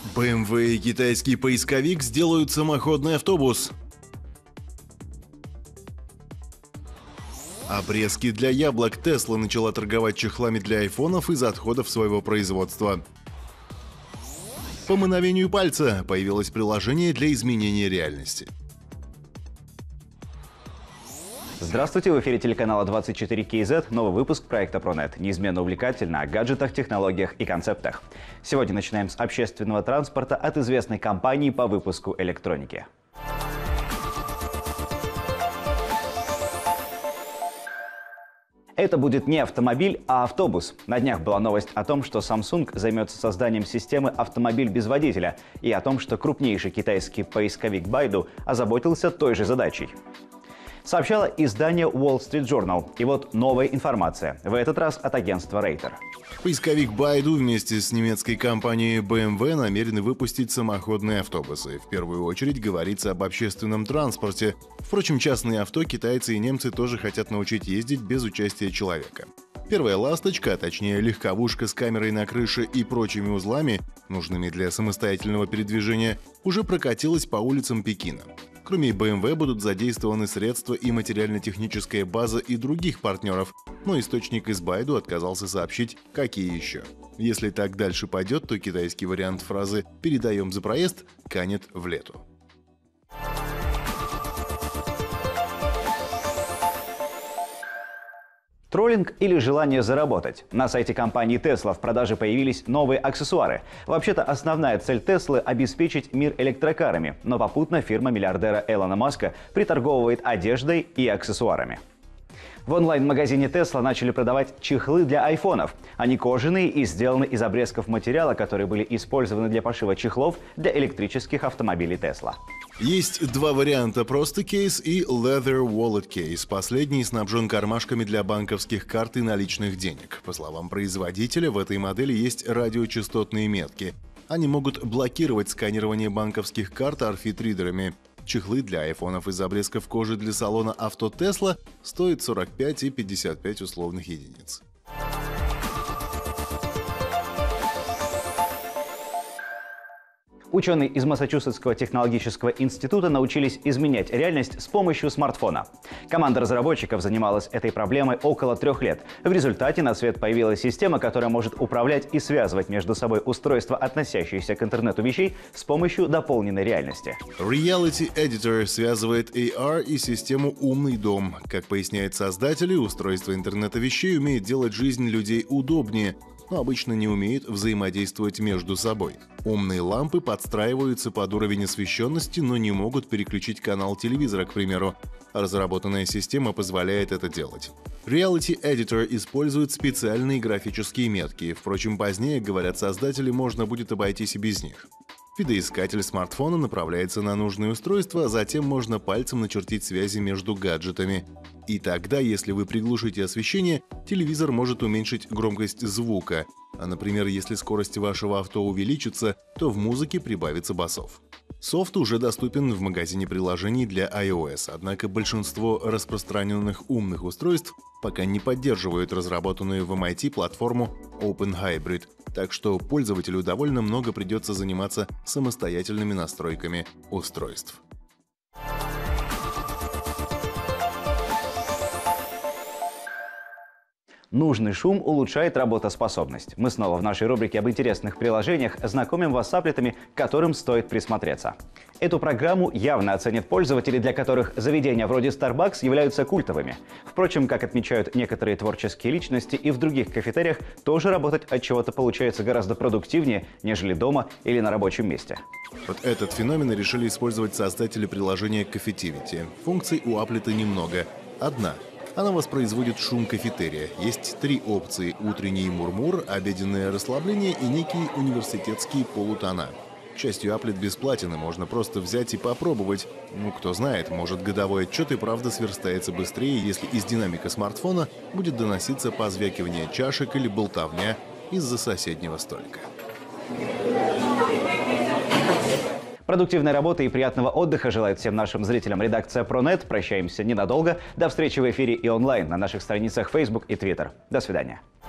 BMW и китайский поисковик сделают самоходный автобус. Обрезки для яблок. Tesla начала торговать чехлами для айфонов из отходов своего производства. По мановению пальца появилось приложение для изменения реальности. Здравствуйте, в эфире телеканала 24KZ, новый выпуск проекта ProNet. Неизменно увлекательно о гаджетах, технологиях и концептах. Сегодня начинаем с общественного транспорта от известной компании по выпуску электроники. Это будет не автомобиль, а автобус. На днях была новость о том, что Samsung займется созданием системы «Автомобиль без водителя», и о том, что крупнейший китайский поисковик Baidu озаботился той же задачей. Сообщало издание Wall Street Journal. И вот новая информация, в этот раз от агентства Reuters. Поисковик Baidu вместе с немецкой компанией BMW намерены выпустить самоходные автобусы. В первую очередь говорится об общественном транспорте. Впрочем, частные авто китайцы и немцы тоже хотят научить ездить без участия человека. Первая ласточка, а точнее легковушка с камерой на крыше и прочими узлами, нужными для самостоятельного передвижения, уже прокатилась по улицам Пекина. Кроме BMW будут задействованы средства и материально-техническая база и других партнеров, но источник из Baidu отказался сообщить, какие еще. Если так дальше пойдет, то китайский вариант фразы «передаем за проезд» канет в лету. Троллинг или желание заработать? На сайте компании Tesla в продаже появились новые аксессуары. Вообще-то основная цель Tesla – обеспечить мир электрокарами, но попутно фирма миллиардера Илона Маска приторговывает одеждой и аксессуарами. В онлайн-магазине Tesla начали продавать чехлы для айфонов. Они кожаные и сделаны из обрезков материала, которые были использованы для пошива чехлов для электрических автомобилей Tesla. Есть два варианта – просто кейс и Leather Wallet Case. Последний снабжен кармашками для банковских карт и наличных денег. По словам производителя, в этой модели есть радиочастотные метки. Они могут блокировать сканирование банковских карт RFID-ридерами. Чехлы для айфонов из обрезков кожи для салона авто Tesla стоят 45 и 55 условных единиц. Ученые из Массачусетского технологического института научились изменять реальность с помощью смартфона. Команда разработчиков занималась этой проблемой около 3 лет. В результате на свет появилась система, которая может управлять и связывать между собой устройства, относящиеся к интернету вещей, с помощью дополненной реальности. Reality Editor связывает AR и систему «Умный дом». Как поясняет создатель, устройство интернета вещей умеет делать жизнь людей удобнее, но обычно не умеет взаимодействовать между собой. Умные лампы подстраиваются под уровень освещенности, но не могут переключить канал телевизора, к примеру. Разработанная система позволяет это делать. Reality Editor использует специальные графические метки. Впрочем, позднее, говорят создатели, можно будет обойтись и без них. Видоискатель смартфона направляется на нужное устройство, а затем можно пальцем начертить связи между гаджетами. И тогда, если вы приглушите освещение, телевизор может уменьшить громкость звука. А, например, если скорость вашего авто увеличится, то в музыке прибавится басов. Софт уже доступен в магазине приложений для iOS, однако большинство распространенных умных устройств пока не поддерживают разработанную в MIT платформу Open Hybrid, так что пользователю довольно много придется заниматься самостоятельными настройками устройств. Нужный шум улучшает работоспособность. Мы снова в нашей рубрике об интересных приложениях знакомим вас с аплетами, к которым стоит присмотреться. Эту программу явно оценят пользователи, для которых заведения вроде Starbucks являются культовыми. Впрочем, как отмечают некоторые творческие личности, и в других кафетериях тоже работать от чего-то получается гораздо продуктивнее, нежели дома или на рабочем месте. Вот этот феномен решили использовать создатели приложения Cafetivity. Функций у аплета немного. Одна. Она воспроизводит шум кафетерия. Есть 3 опции – утренний мурмур, обеденное расслабление и некие университетские полутона. К счастью, аплет бесплатен, и можно просто взять и попробовать. Ну, кто знает, может, годовой отчет и правда сверстается быстрее, если из динамика смартфона будет доноситься позвякивание чашек или болтовня из-за соседнего столика. Продуктивной работы и приятного отдыха желает всем нашим зрителям редакция ProNet. Прощаемся ненадолго. До встречи в эфире и онлайн на наших страницах Facebook и Twitter. До свидания.